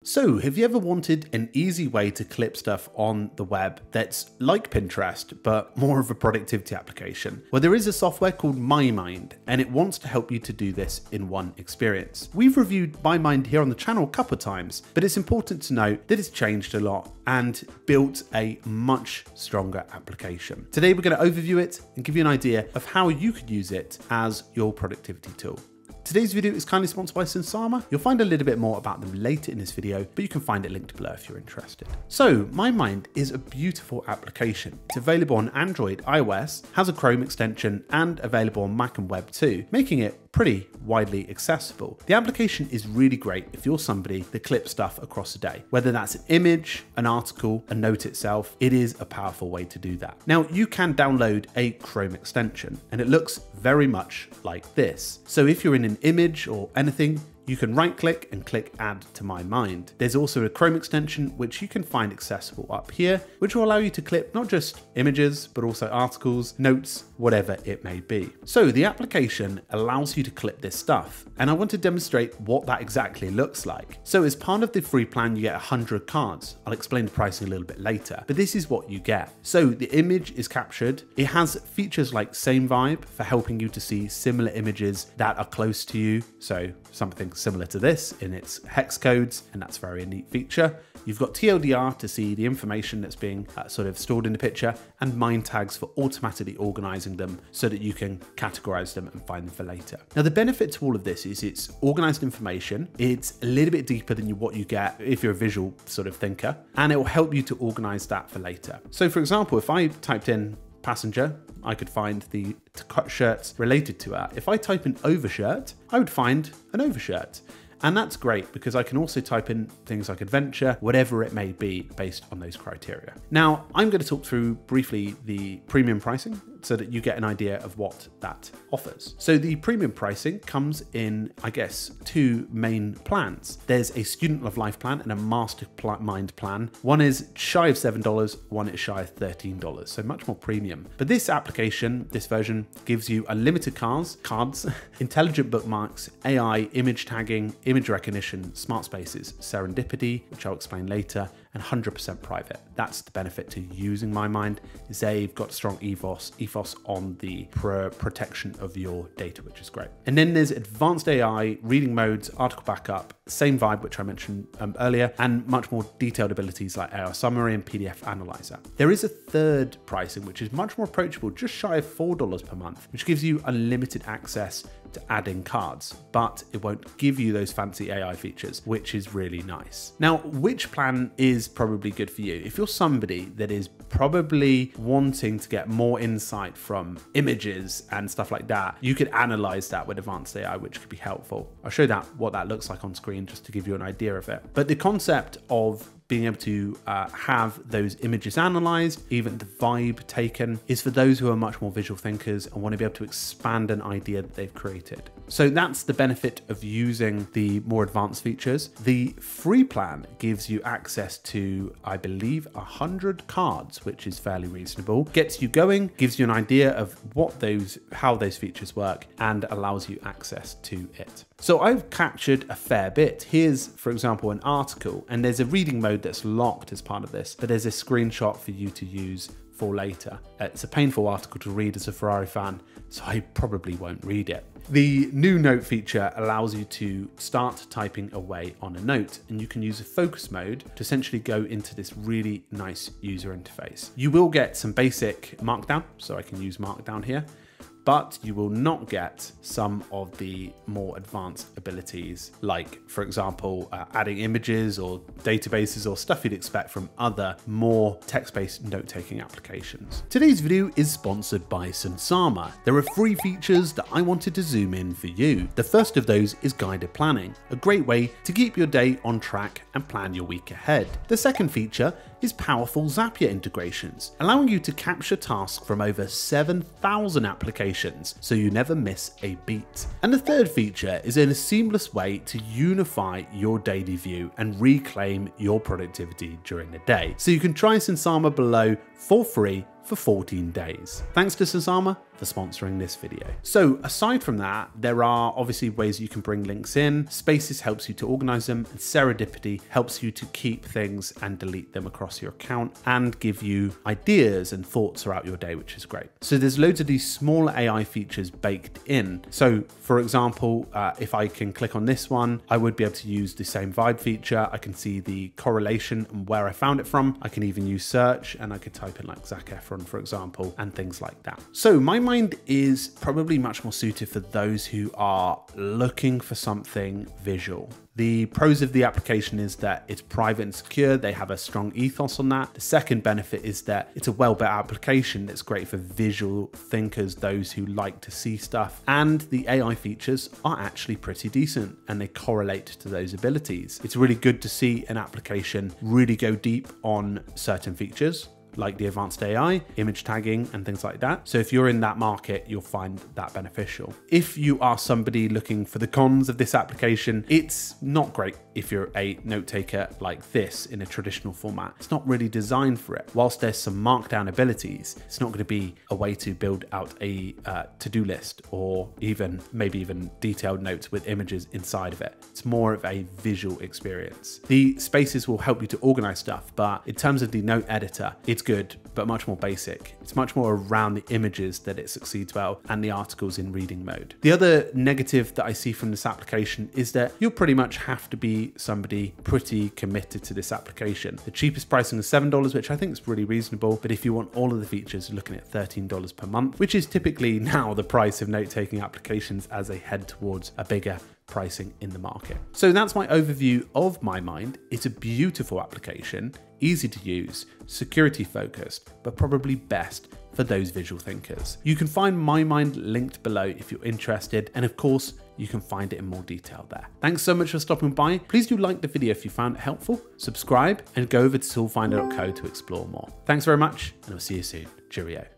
So, have you ever wanted an easy way to clip stuff on the web that's like Pinterest, but more of a productivity application? Well, there is a software called mymind, and it wants to help you to do this in one experience. We've reviewed mymind here on the channel a couple of times, but it's important to note that it's changed a lot and built a much stronger application. Today, we're going to overview it and give you an idea of how you could use it as your productivity tool. Today's video is kindly sponsored by Sensama. You'll find a little bit more about them later in this video, but you can find it linked below if you're interested. So, mymind is a beautiful application. It's available on Android, iOS, has a Chrome extension, and available on Mac and web too, making it pretty widely accessible. The application is really great if you're somebody that clips stuff across a day. Whether that's an image, an article, a note itself, it is a powerful way to do that. Now, you can download a Chrome extension, and it looks very much like this. So if you're in an image or anything, you can right click and click add to mymind. There's also a Chrome extension which you can find accessible up here, which will allow you to clip not just images, but also articles, notes, whatever it may be. So the application allows you to clip this stuff, and I want to demonstrate what that exactly looks like. So as part of the free plan, you get 100 cards. I'll explain the pricing a little bit later, but this is what you get. So the image is captured. It has features like Same Vibe for helping you to see similar images that are close to you. So something similar to this in its hex codes, and that's very a neat feature. You've got TLDR to see the information that's being sort of stored in the picture, and mind tags for automatically organizing them so that you can categorize them and find them for later. Now, the benefit to all of this is it's organized information. It's a little bit deeper than what you get if you're a visual sort of thinker, and it will help you to organize that for later. So for example, if I typed in passenger, I could find the shirts related to that. If I type in overshirt, I would find an overshirt. And that's great because I can also type in things like adventure, whatever it may be based on those criteria. Now, I'm going to talk through briefly the premium pricing so that you get an idea of what that offers. So the premium pricing comes in, I guess, two main plans. There's a student of life plan and a mastermind plan. One is shy of $7, one is shy of $13, so much more premium. But this application, this version, gives you unlimited cards, intelligent bookmarks, AI, image tagging, image recognition, smart spaces, serendipity, which I'll explain later, and 100% private. That's the benefit to using mymind, is they've got strong ethos on the protection of your data, which is great. And then there's advanced AI, reading modes, article backup, Same Vibe, which I mentioned earlier, and much more detailed abilities like AI summary and PDF analyzer. There is a third pricing, which is much more approachable, just shy of $4 per month, which gives you unlimited access to adding cards, but it won't give you those fancy AI features, which is really nice. Now, which plan is probably good for you? If you're somebody that is probably wanting to get more insight from images and stuff like that, you could analyze that with advanced AI, which could be helpful. I'll show that what that looks like on screen just to give you an idea of it. But the concept of being able to have those images analyzed, even the vibe taken, is for those who are much more visual thinkers and want to be able to expand an idea that they've created. So that's the benefit of using the more advanced features. The free plan gives you access to, I believe, 100 cards, which is fairly reasonable. Gets you going, gives you an idea of how those features work, and allows you access to it. So I've captured a fair bit. Here's, for example, an article, and there's a reading mode that's locked as part of this, but there's a screenshot for you to use for later. It's a painful article to read as a Ferrari fan, so I probably won't read it. The new note feature allows you to start typing away on a note, and you can use a focus mode to essentially go into this really nice user interface. You will get some basic markdown, so I can use markdown here, but you will not get some of the more advanced abilities, like, for example, adding images or databases or stuff you'd expect from other more text-based note-taking applications. Today's video is sponsored by Sensama. There are free features that I wanted to zoom in for you. The first of those is guided planning, a great way to keep your day on track and plan your week ahead. The second feature is powerful Zapier integrations, allowing you to capture tasks from over 7,000 applications so you never miss a beat. And the third feature is in a seamless way to unify your daily view and reclaim your productivity during the day. So you can try Sensama below for free for 14 days. Thanks to Sasama for sponsoring this video. So aside from that, there are obviously ways you can bring links in. Spaces helps you to organize them, and Serendipity helps you to keep things and delete them across your account and give you ideas and thoughts throughout your day, which is great. So there's loads of these small AI features baked in. So for example, if I can click on this one, I would be able to use the same vibe feature. I can see the correlation and where I found it from. I can even use search, and I could type in like Zac Efron, for example, and things like that. So mymind is probably much more suited for those who are looking for something visual. The pros of the application is that it's private and secure. They have a strong ethos on that. The second benefit is that it's a well-built application that's great for visual thinkers, those who like to see stuff. And the AI features are actually pretty decent, and they correlate to those abilities. It's really good to see an application really go deep on certain features, like the advanced AI, image tagging, and things like that. So if you're in that market, you'll find that beneficial. If you are somebody looking for the cons of this application, it's not great if you're a note taker like this in a traditional format. It's not really designed for it. Whilst there's some markdown abilities, it's not going to be a way to build out a to-do list, or maybe even detailed notes with images inside of it. It's more of a visual experience. The spaces will help you to organize stuff, but in terms of the note editor, it's good, but much more basic. It's much more around the images that it succeeds well, and the articles in reading mode. The other negative that I see from this application is that you'll pretty much have to be somebody pretty committed to this application. The cheapest pricing is $7, which I think is really reasonable, but if you want all of the features, you're looking at $13 per month, which is typically now the price of note-taking applications as they head towards a bigger pricing in the market. So that's my overview of mymind. It's a beautiful application, easy to use, security focused, but probably best for those visual thinkers. You can find mymind linked below if you're interested, and of course, you can find it in more detail there. Thanks so much for stopping by. Please do like the video if you found it helpful, subscribe, and go over to toolfinder.xyz to explore more. Thanks very much, and I'll see you soon. Cheerio.